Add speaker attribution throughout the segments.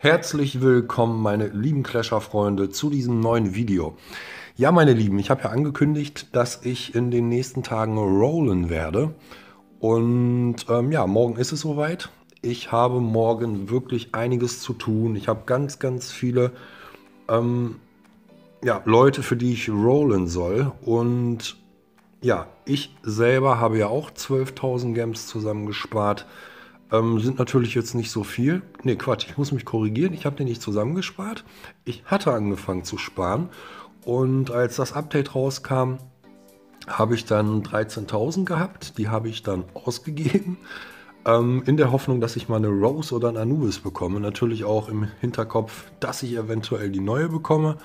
Speaker 1: Herzlich willkommen, meine lieben Clasher-Freunde, zu diesem neuen Video. Ja, meine Lieben, ich habe ja angekündigt, dass ich in den nächsten Tagen rollen werde. Und ja, morgen ist es soweit. Ich habe morgen wirklich einiges zu tun. Ich habe ganz viele ja, Leute, für die ich rollen soll. Und ja, ich selber habe ja auch 12.000 Gems zusammengespart. Sind natürlich jetzt nicht so viel. Ne, Quatsch, ich muss mich korrigieren. Ich habe den nicht zusammengespart. Ich hatte angefangen zu sparen. Und als das Update rauskam, habe ich dann 13.000 gehabt. Die habe ich dann ausgegeben. In der Hoffnung, dass ich mal eine Rose oder ein Anubis bekomme. Natürlich auch im Hinterkopf, dass ich eventuell die neue bekomme.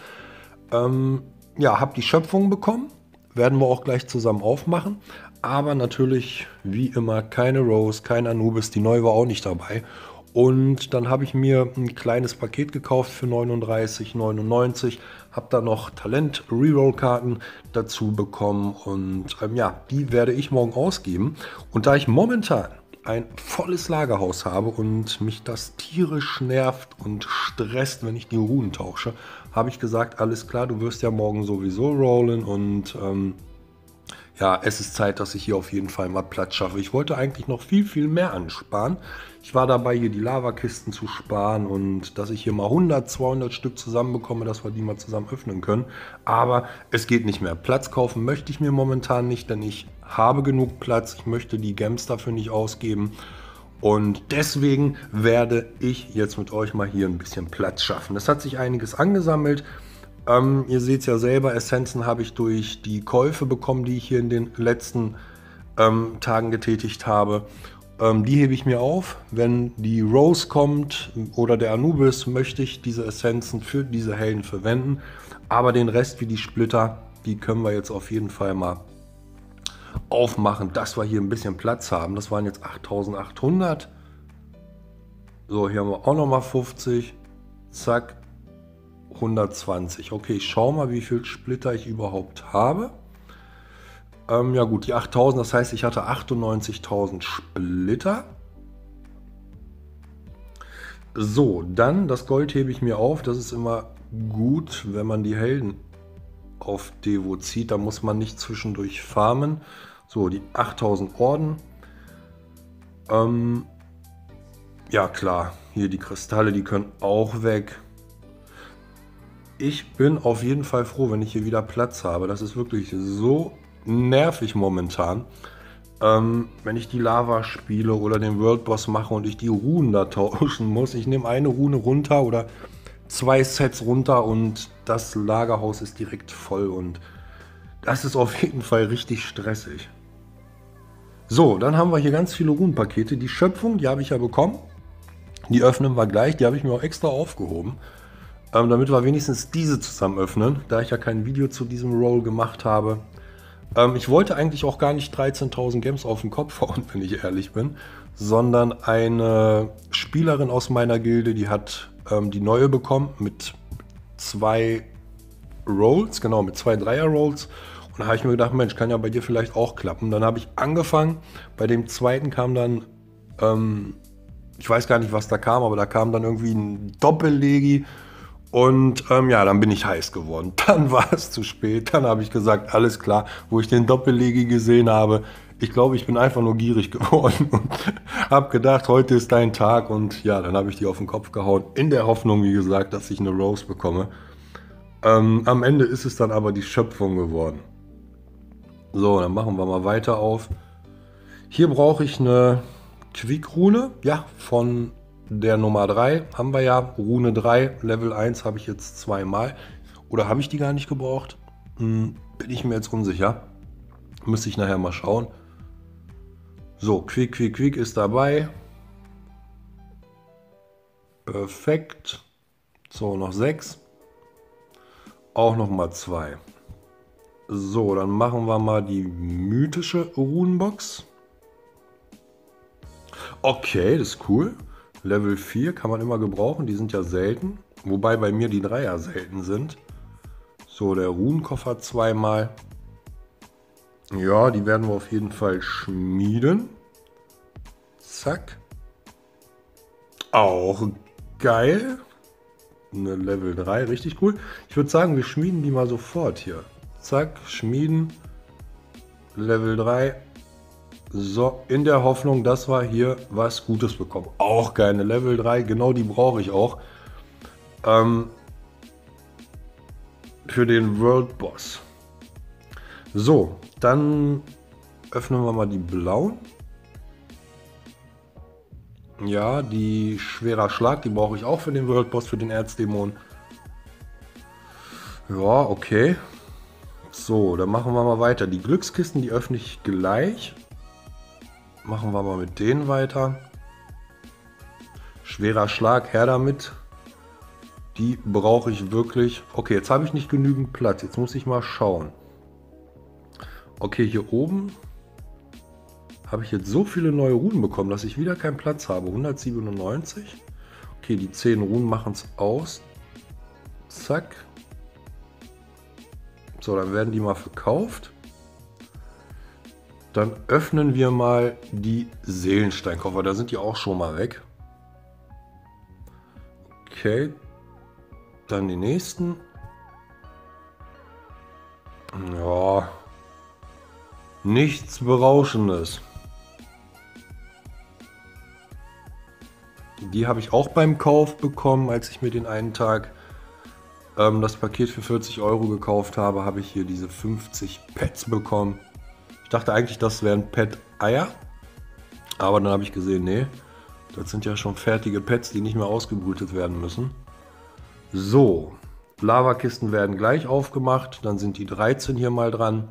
Speaker 1: Ja, habe die Schöpfung bekommen. Werden wir auch gleich zusammen aufmachen. Aber natürlich, wie immer, keine Rose, kein Anubis. Die neue war auch nicht dabei. Und dann habe ich mir ein kleines Paket gekauft für 39,99. Habe da noch Talent-Reroll-Karten dazu bekommen. Und ja, die werde ich morgen ausgeben. Und da ich momentan ein volles Lagerhaus habe und mich das tierisch nervt und stresst, wenn ich die Runen tausche, habe ich gesagt, alles klar, du wirst ja morgen sowieso rollen und ja, es ist Zeit, dass ich hier auf jeden Fall mal Platz schaffe. Ich wollte eigentlich noch viel mehr ansparen. Ich war dabei, hier die Lavakisten zu sparen und dass ich hier mal 100, 200 Stück zusammenbekomme, dass wir die mal zusammen öffnen können. Aber es geht nicht mehr. Platz kaufen möchte ich mir momentan nicht, denn ich habe genug Platz. Ich möchte die Gems dafür nicht ausgeben. Und deswegen werde ich jetzt mit euch mal hier ein bisschen Platz schaffen. Es hat sich einiges angesammelt. Ihr seht es ja selber, Essenzen habe ich durch die Käufe bekommen, die ich hier in den letzten Tagen getätigt habe. Die hebe ich mir auf. Wenn die Rose kommt oder der Anubis, möchte ich diese Essenzen für diese Helden verwenden. Aber den Rest wie die Splitter, die können wir jetzt auf jeden Fall mal aufmachen, dass wir hier ein bisschen Platz haben. Das waren jetzt 8.800. So, hier haben wir auch nochmal 50. Zack. 120. Okay, ich schaue mal, wie viel Splitter ich überhaupt habe. Ja gut, die 8000, das heißt, ich hatte 98.000 Splitter. So, dann das Gold hebe ich mir auf. Das ist immer gut, wenn man die Helden auf Devo zieht. Da muss man nicht zwischendurch farmen. So, die 8000 Orden. Ja klar, hier die Kristalle, die können auch weg. Ich bin auf jeden Fall froh, wenn ich hier wieder Platz habe. Das ist wirklich so nervig momentan. Wenn ich die Lava spiele oder den World Boss mache und ich die Runen da tauschen muss. Ich nehme eine Rune runter oder 2 Sets runter und das Lagerhaus ist direkt voll. Und das ist auf jeden Fall richtig stressig. So, dann haben wir hier ganz viele Runenpakete. Die Schöpfung, die habe ich ja bekommen. Die öffnen wir gleich. Die habe ich mir auch extra aufgehoben. Damit wir wenigstens diese zusammen öffnen, da ich ja kein Video zu diesem Roll gemacht habe. Ich wollte eigentlich auch gar nicht 13.000 Gems auf den Kopf hauen, wenn ich ehrlich bin, sondern eine Spielerin aus meiner Gilde, die hat die neue bekommen mit 2 Rolls, genau, mit 2 Dreier-Rolls. Und da habe ich mir gedacht, Mensch, kann ja bei dir vielleicht auch klappen. Dann habe ich angefangen, bei dem zweiten kam dann, ich weiß gar nicht, was da kam, aber da kam dann irgendwie ein Doppellegi. Und ja, dann bin ich heiß geworden. Dann war es zu spät. Dann habe ich gesagt, alles klar, wo ich den Doppellegi gesehen habe. Ich glaube, ich bin einfach nur gierig geworden und habe gedacht, heute ist dein Tag. Und ja, dann habe ich die auf den Kopf gehauen. In der Hoffnung, wie gesagt, dass ich eine Rose bekomme. Am Ende ist es dann aber die Schöpfung geworden. So, dann machen wir mal weiter auf. Hier brauche ich eine Quick-Rune. Ja, von der Nummer 3 haben wir ja, Rune 3, Level 1 habe ich jetzt 2-mal. Oder habe ich die gar nicht gebraucht? Bin ich mir jetzt unsicher. Müsste ich nachher mal schauen. So, Quick ist dabei. Perfekt. So, noch 6. Auch noch mal 2. So, dann machen wir mal die mythische Runenbox. Okay, das ist cool. Level 4 kann man immer gebrauchen, die sind ja selten. Wobei bei mir die Dreier selten sind. So, der Runenkoffer 2-mal. Ja, die werden wir auf jeden Fall schmieden. Zack. Auch geil. eine Level 3. Richtig cool. Ich würde sagen, wir schmieden die mal sofort hier. Zack, schmieden. Level 3. So, in der Hoffnung, dass wir hier was Gutes bekommen. Auch keine Level 3, genau die brauche ich auch. Für den World Boss. So, dann öffnen wir mal die blauen. Ja, die schwerer Schlag, die brauche ich auch für den World Boss, für den Erzdämon. Ja, okay. So, dann machen wir mal weiter. Die Glückskisten, die öffne ich gleich. Machen wir mal mit denen weiter. Schwerer Schlag, her damit. Die brauche ich wirklich. Okay, jetzt habe ich nicht genügend Platz. Jetzt muss ich mal schauen. Okay, hier oben habe ich jetzt so viele neue Runen bekommen, dass ich wieder keinen Platz habe. 197. Okay, die 10 Runen machen es aus. Zack. So, dann werden die mal verkauft. Dann öffnen wir mal die Seelensteinkoffer. Da sind die auch schon mal weg. Okay. Dann die nächsten. Ja. Nichts Berauschendes. Die habe ich auch beim Kauf bekommen, als ich mir den einen Tag das Paket für 40 € gekauft habe, habe ich hier diese 50 Pets bekommen. Ich dachte eigentlich, das wären Pet-Eier. Aber dann habe ich gesehen, nee, das sind ja schon fertige Pets, die nicht mehr ausgebrütet werden müssen. So, Lavakisten werden gleich aufgemacht. Dann sind die 13 hier mal dran.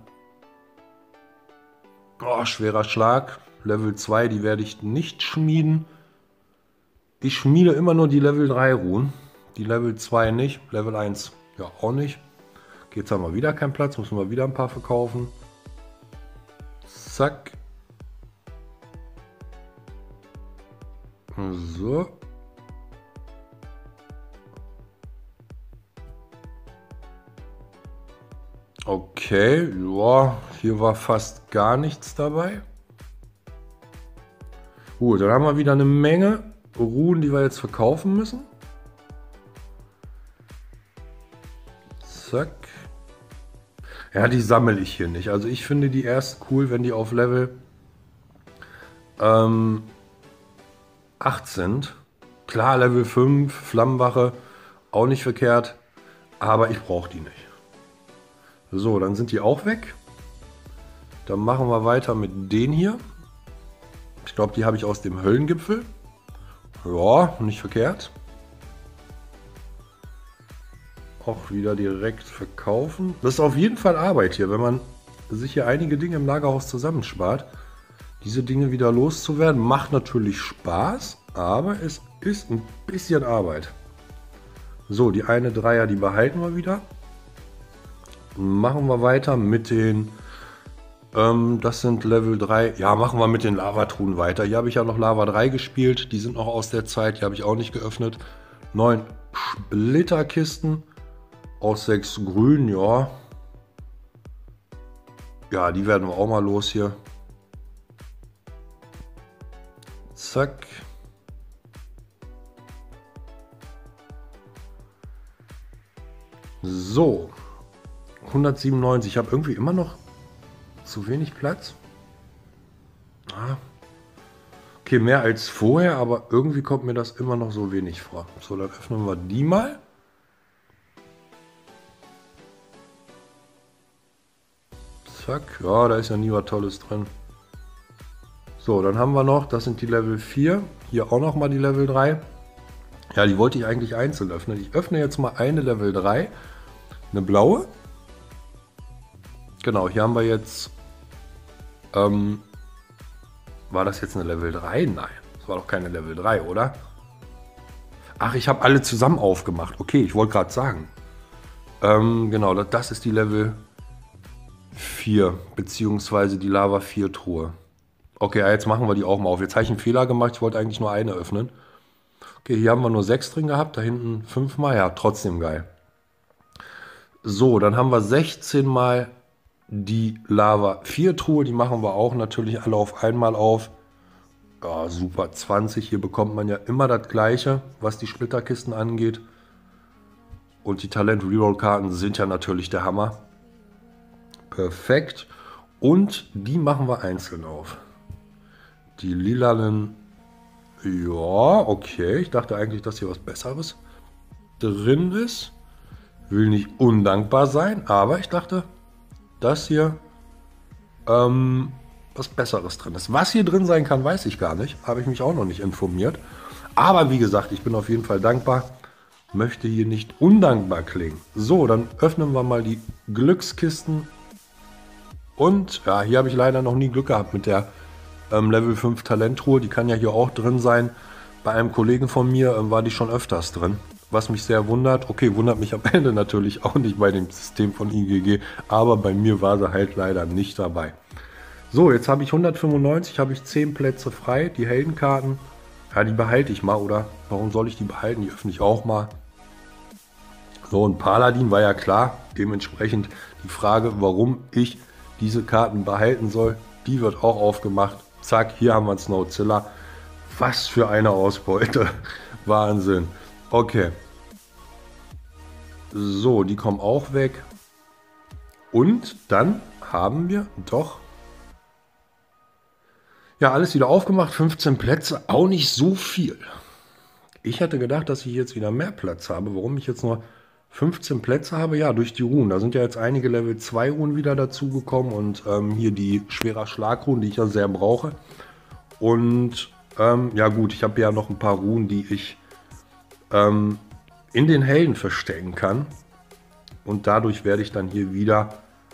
Speaker 1: Oh, schwerer Schlag. Level 2, die werde ich nicht schmieden. Ich schmiede immer nur die Level 3 Runen. Die Level 2 nicht. Level 1 ja auch nicht. Okay, jetzt haben wir wieder keinen Platz. Müssen wir wieder ein paar verkaufen. Zack. So. Okay, ja, hier war fast gar nichts dabei. Gut, dann haben wir wieder eine Menge Runen, die wir jetzt verkaufen müssen. Zack. Ja, die sammle ich hier nicht. Also ich finde die erst cool, wenn die auf Level 8 sind. Klar, Level 5, Flammenwache, auch nicht verkehrt. Aber ich brauche die nicht. So, dann sind die auch weg. Dann machen wir weiter mit denen hier. Ich glaube, die habe ich aus dem Höllengipfel. Ja, nicht verkehrt. Auch wieder direkt verkaufen. Das ist auf jeden Fall Arbeit hier, wenn man sich hier einige Dinge im Lagerhaus zusammenspart. Diese Dinge wieder loszuwerden, macht natürlich Spaß, aber es ist ein bisschen Arbeit. So, die eine Dreier, die behalten wir wieder. Machen wir weiter mit den, das sind Level 3, ja, machen wir mit den Lavatruhen weiter. Hier habe ich ja noch Lava 3 gespielt, die sind noch aus der Zeit, die habe ich auch nicht geöffnet. 9 Splitterkisten aus 6 Grün, ja. Ja, die werden wir auch mal los hier. Zack. So. 197. Ich habe irgendwie immer noch zu wenig Platz. Ah. Okay, mehr als vorher, aber irgendwie kommt mir das immer noch so wenig vor. So, dann öffnen wir die mal. Zack. Ja, da ist ja nie was Tolles drin. So, dann haben wir noch, das sind die Level 4. Hier auch noch mal die Level 3. Ja, die wollte ich eigentlich einzeln öffnen. Ich öffne jetzt mal eine Level 3. Eine blaue. Genau, hier haben wir jetzt, war das jetzt eine Level 3? Nein, das war doch keine Level 3, oder? Ach, ich habe alle zusammen aufgemacht. Okay, ich wollte gerade sagen. Genau, das ist die Level 4, beziehungsweise die Lava 4 Truhe. Okay, jetzt machen wir die auch mal auf. Jetzt habe ich einen Fehler gemacht, ich wollte eigentlich nur eine öffnen. Okay, hier haben wir nur 6 drin gehabt, da hinten 5 mal. Ja, trotzdem geil. So, dann haben wir 16 mal die Lava 4 Truhe, die machen wir auch natürlich alle auf einmal auf. Ja, super, 20. Hier bekommt man ja immer das Gleiche, was die Splitterkisten angeht. Und die Talent-Reroll-Karten sind ja natürlich der Hammer. Perfekt. Und die machen wir einzeln auf. Die lilanen, ja, okay. Ich dachte eigentlich, dass hier was Besseres drin ist. Will nicht undankbar sein, aber ich dachte, dass hier was Besseres drin ist. Was hier drin sein kann, weiß ich gar nicht. Habe ich mich auch noch nicht informiert. Aber wie gesagt, ich bin auf jeden Fall dankbar. Möchte hier nicht undankbar klingen. So, dann öffnen wir mal die Glückskisten. Und ja, hier habe ich leider noch nie Glück gehabt mit der Level 5 Talenttruhe. Die kann ja hier auch drin sein. Bei einem Kollegen von mir war die schon öfters drin. Was mich sehr wundert. Okay, wundert mich am Ende natürlich auch nicht bei dem System von IGG. Aber bei mir war sie halt leider nicht dabei. So, jetzt habe ich 195, habe ich 10 Plätze frei. Die Heldenkarten, ja, die behalte ich mal, oder? Warum soll ich die behalten? Die öffne ich auch mal. So, und Paladin war ja klar. Dementsprechend die Frage, warum ich diese Karten behalten soll, die wird auch aufgemacht. Zack, hier haben wir Snowzilla. Was für eine Ausbeute. Wahnsinn. Okay. So, die kommen auch weg. Und dann haben wir doch ja alles wieder aufgemacht. 15 Plätze, auch nicht so viel. Ich hätte gedacht, dass ich jetzt wieder mehr Platz habe. Warum ich jetzt nur 15 Plätze habe? Ja, durch die Runen. Da sind ja jetzt einige Level 2 Runen wieder dazugekommen. Und hier die schwerer Schlagrunen, die ich ja sehr brauche. Und ja gut, ich habe ja noch ein paar Runen, die ich in den Helden verstecken kann. Und dadurch werde ich dann hier wieder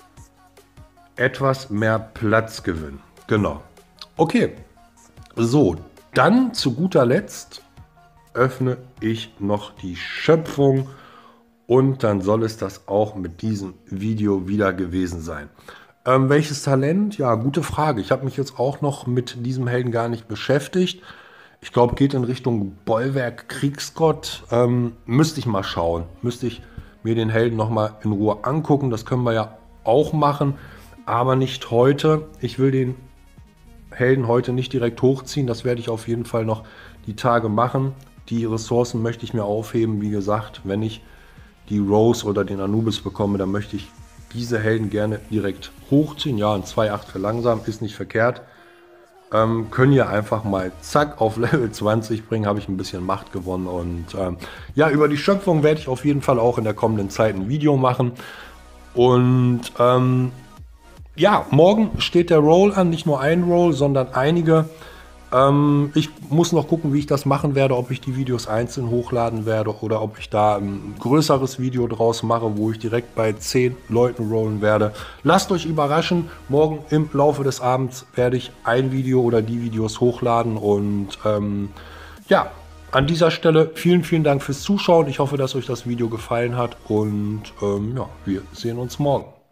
Speaker 1: etwas mehr Platz gewinnen. Genau. Okay. So, dann zu guter Letzt öffne ich noch die Schöpfung. Und dann soll es das auch mit diesem Video wieder gewesen sein. Welches Talent? Ja, gute Frage. Ich habe mich jetzt auch noch mit diesem Helden gar nicht beschäftigt. Ich glaube, geht in Richtung Bollwerk Kriegsgott. Müsste ich mal schauen. Müsste ich mir den Helden nochmal in Ruhe angucken. Das können wir ja auch machen, aber nicht heute. Ich will den Helden heute nicht direkt hochziehen. Das werde ich auf jeden Fall noch die Tage machen. Die Ressourcen möchte ich mir aufheben. Wie gesagt, wenn ich die Rose oder den Anubis bekomme, dann möchte ich diese Helden gerne direkt hochziehen. Ja, ein 2,8 verlangsamt ist nicht verkehrt. Können ja einfach mal zack auf Level 20 bringen, habe ich ein bisschen Macht gewonnen. Und ja, über die Schöpfung werde ich auf jeden Fall auch in der kommenden Zeit ein Video machen. Und ja, morgen steht der Roll an, nicht nur ein Roll, sondern einige. Ich muss noch gucken, wie ich das machen werde, ob ich die Videos einzeln hochladen werde oder ob ich da ein größeres Video draus mache, wo ich direkt bei 10 Leuten rollen werde. Lasst euch überraschen, morgen im Laufe des Abends werde ich ein Video oder die Videos hochladen und ja, an dieser Stelle vielen, vielen Dank fürs Zuschauen. Ich hoffe, dass euch das Video gefallen hat und ja, wir sehen uns morgen.